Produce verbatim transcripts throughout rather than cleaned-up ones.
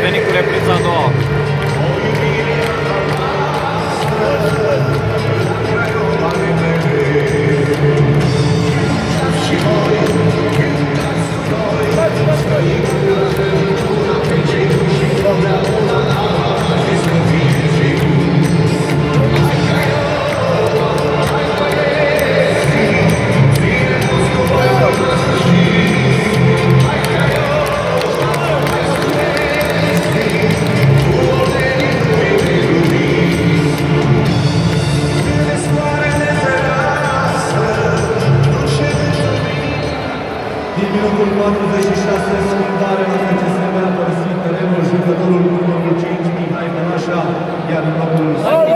venit cu repriza a doua. Din minutul patruzeci și șase, schimbare la F C S B a părăsit terenul jucătorul cu numărul cinci, Mihai Bănașa, iar în locul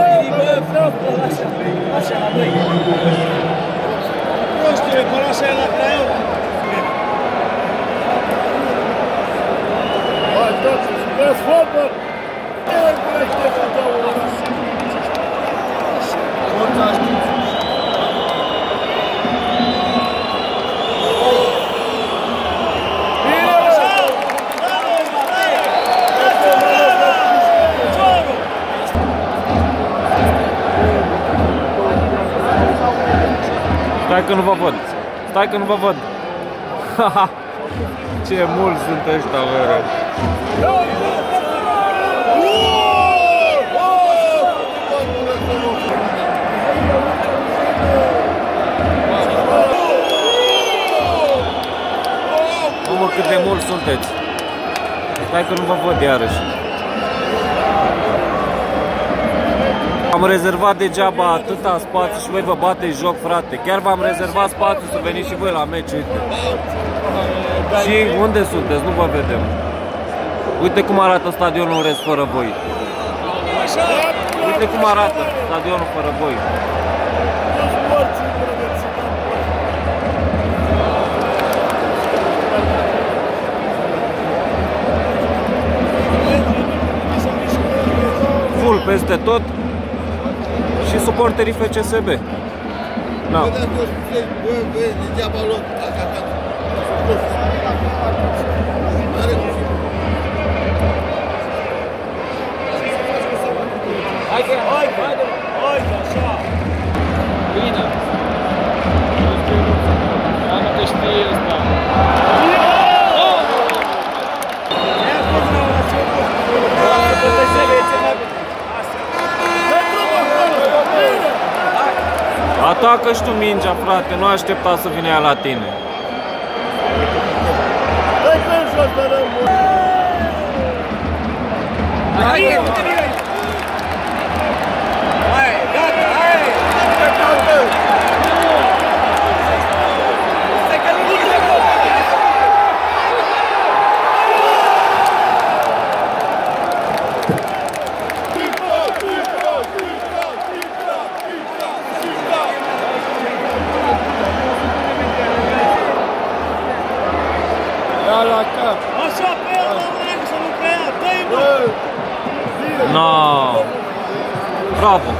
Stai că nu vă văd. Stai că nu vă văd. Ce mulți sunt ăștia, vără. Mă, cât de mulți sunteți. Stai că nu vă văd iarăși. Am rezervat degeaba atâta spațiu și voi vă bateți joc, frate. Chiar v-am rezervat spațiu să veniți și voi la meci, uite. Și unde sunteți? Nu vă vedem. Uite cum arată stadionul în rest fără voi. Uite cum arată stadionul fără voi. Full peste tot. Și suporterii F C S B. Da. Haide, haide, haide, haide, așa. Bine. Dar nu te știe ăsta. Atacă și tu mingea, frate, nu aștepta să vină ea la tine. Hai, gata, hai! Așa, pe el, mă, să nu preia, dă-i, mă! No! Bravo!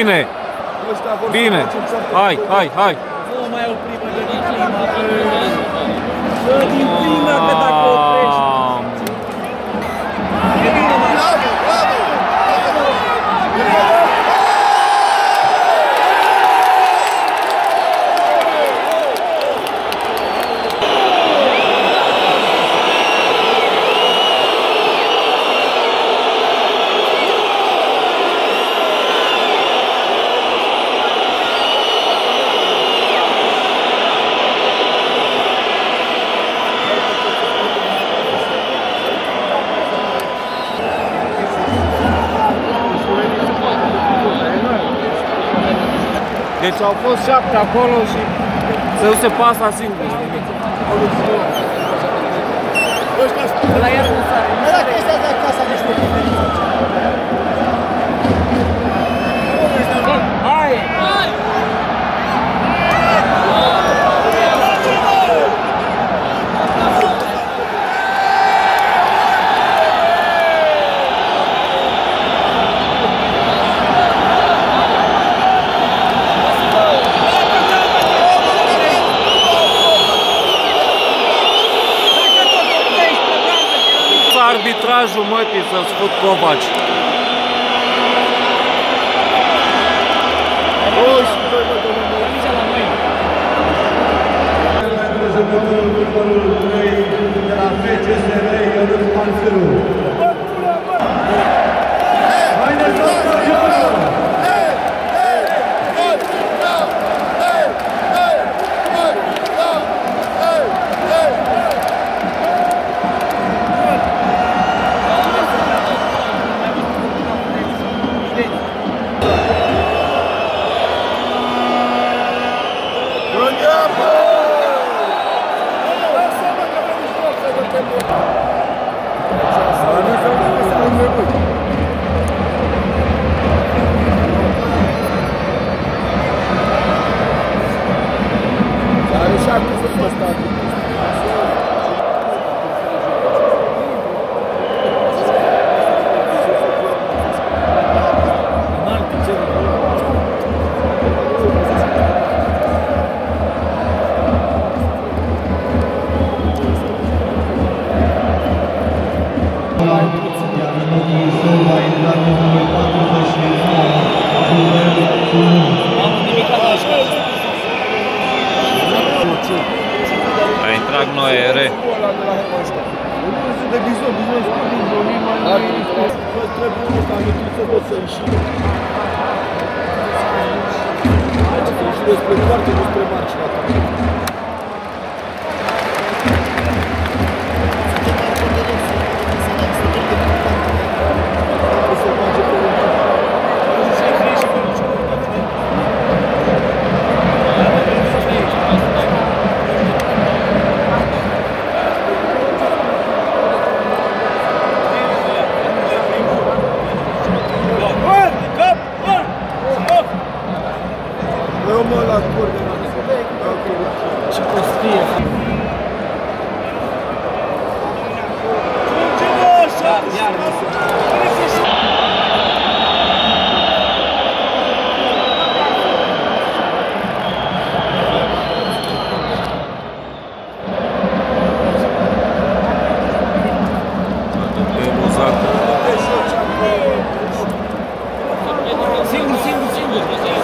Bine! Bine! Hai, hai, hai! Nu mai opri, mă, din prima, că... din prima, că dacă oprești... E bine, mă! Bravo, bravo! Deci au fost șapte acolo și să nu se pasa singur. Ăla iar nu sare. Nu sare. Ăsta de acasă niște conferință. Hai! Hai! Arbitrajul mătii să-ți fut Covaci. Pentru jucătorul numărul trei de la F C S R, Ionuț Manțuru. Haideți să jucăm! A intrat Noere. Singur, singur, singur.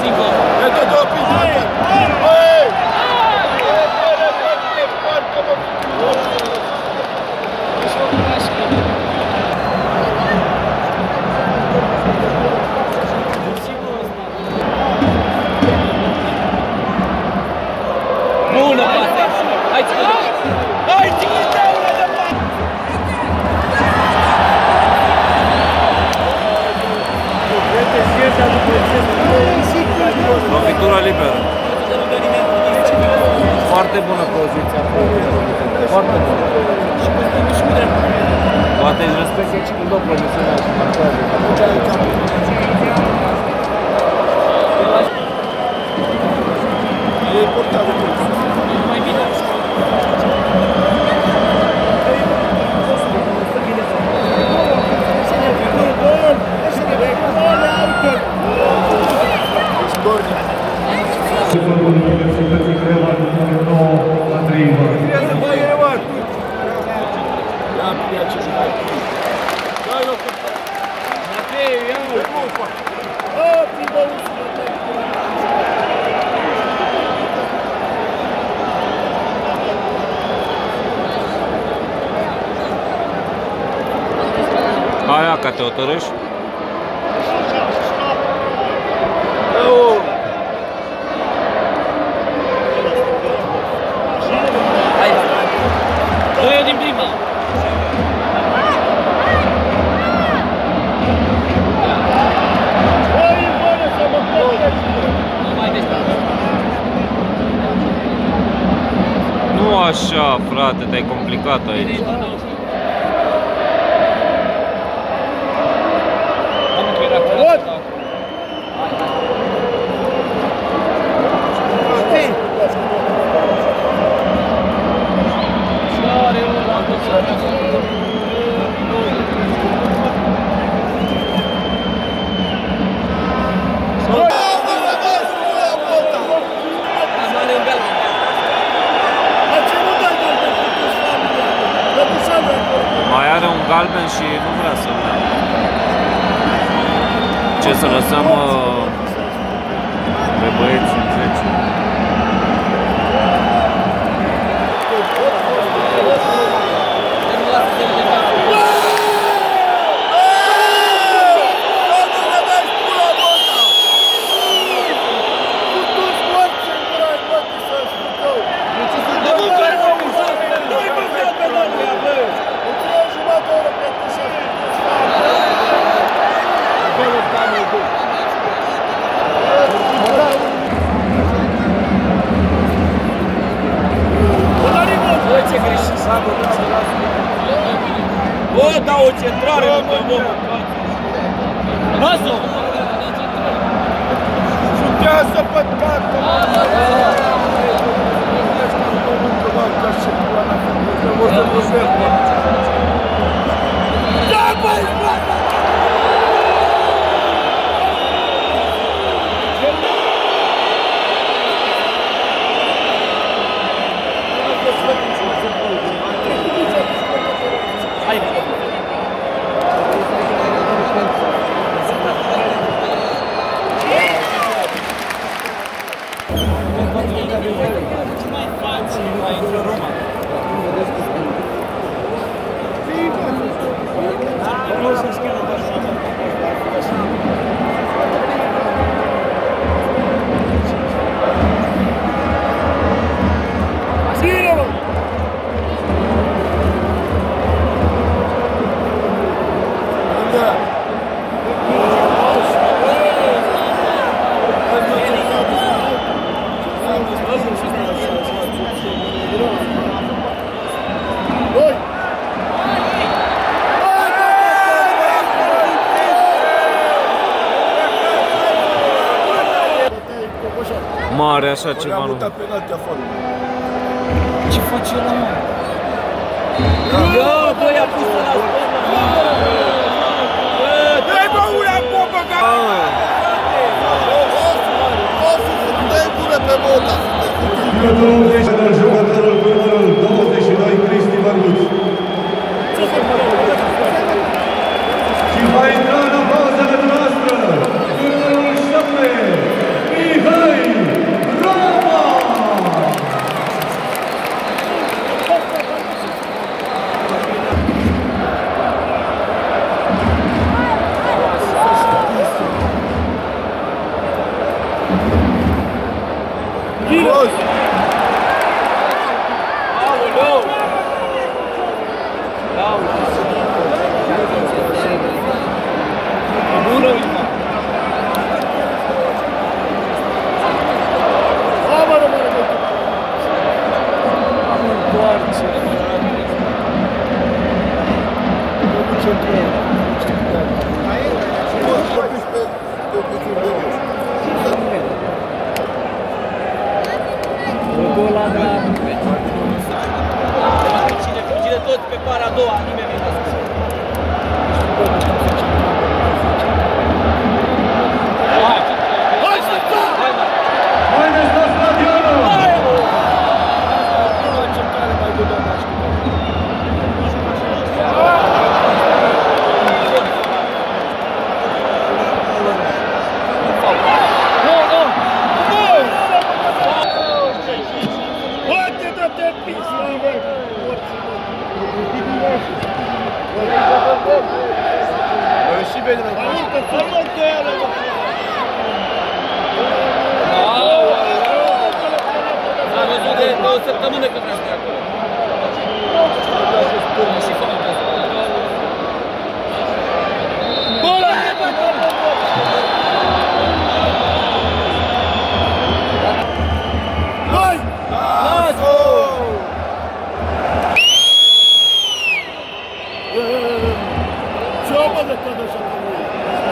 Bună, poate! Hai, ține! Hai, ține! Lovitură liberă. Foarte bună poziția. Foarte bună. Poate își respectă și când o promisiunea și marchează. E important. Mai bine. Gol! Gol! știa ce juca. Dai loc. Matei, ia-o. Bă, prima ușă. Aia ca te hotărăși? Hai, dă-i din prima. Nu așa, frate, te-ai complicat aici. Mai are un galben și nu vrea să dea. Ce să lăsăm uh, pe băieți în zece? Bă, da o centrare după omul. Lasă-o! Șutează pe tată! Da, băi, frate! Hai, Mare așa ceva, nu? Ce face ăla, mă? Ia, bă, i-a pus ăla spănă! Dă-i, bă, una popă, ca... Dă-i bună pe Bota! Jucătorul cu numărul douăzeci și doi, Cristi Mărguț. Și va intra în pauza de noastră, cu numărul șapte, Mihai Roma! Frumos! Aoleu! Bună, Ivan! Amără, mără, mără! Am întoarce! Nu ce trebuie, știu că da. Gol la dreapta. Cine fugi de tot pe para a doua, nimeni nu vrea să se Hai! Hai să sta! Hai, mă! Haideți la stadionul! Hai, mă! Nu la încercare mai de doamna, știu. Și bine, mă. S-a văzut de o săptămână că vrea să stea acolo. Și fac asta. Bola! Hai! Las-o! Ce-o mă de tot așa că nu e?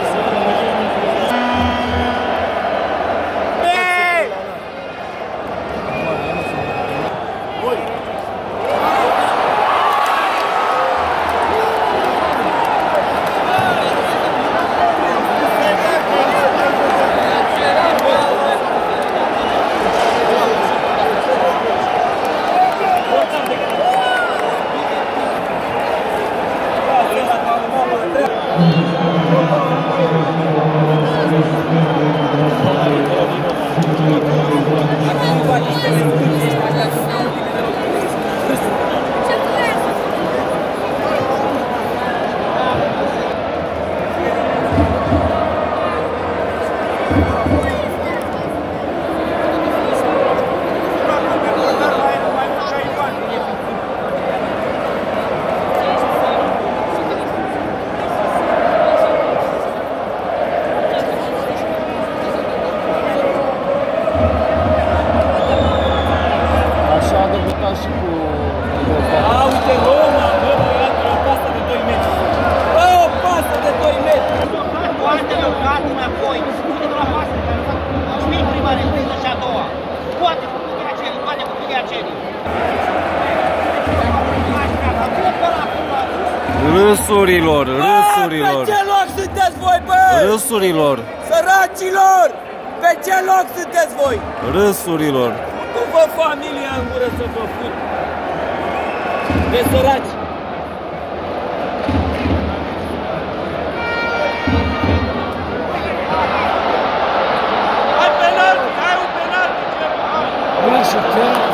Și cu... A, uite Roma, bă, băiatul, o pasă de doi metri. Bă, o pasă de doi metri. Poate-l cat înapoi, spune de la pasă, care fac șmii prima repriză și a doua. Poate cu puterea celui, poate cu puterea celui. Râsurilor, râsurilor. Pe ce loc sunteți voi, bă? Râsurilor, Săracilor! Pe ce loc sunteți voi? râsurilor. Nu vă familia în gură să vă fut. De săraci. Hai penalti, hai un penalti, ce? Bine, și chiar